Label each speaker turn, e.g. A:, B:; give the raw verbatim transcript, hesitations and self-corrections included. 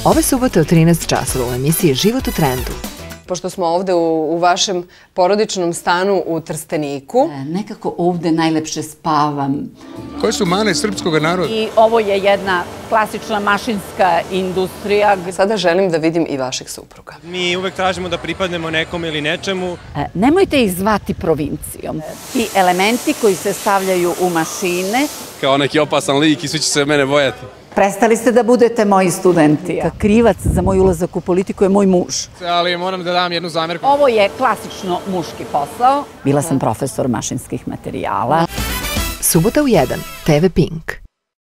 A: Ove subote od trinaest časova u emisiji Život u trendu.
B: Pošto smo ovde u, u vašem porodičnom stanu u Trsteniku.
C: E, nekako ovde najlepše spavam.
D: Koje su mane srpskog naroda?
E: I ovo je jedna klasična mašinska industrija.
B: Sada želim da vidim i vašeg supruga.
F: Mi uvek tražimo da pripadnemo nekom ili nečemu.
E: E, nemojte ih zvati provincijom. Ti elementi koji se stavljaju u mašine.
G: Kao neki opasan lik i svi će se mene bojati.
C: Prestali ste da budete moji studenti.
E: Krivac za moj ulazak u politiku je moj muž.
D: Ali moram da dam jednu zamerku.
E: Ovo je klasično muški posao.
C: Bila sam profesor mašinskih materijala.
A: Subota u jedan, te ve Pink.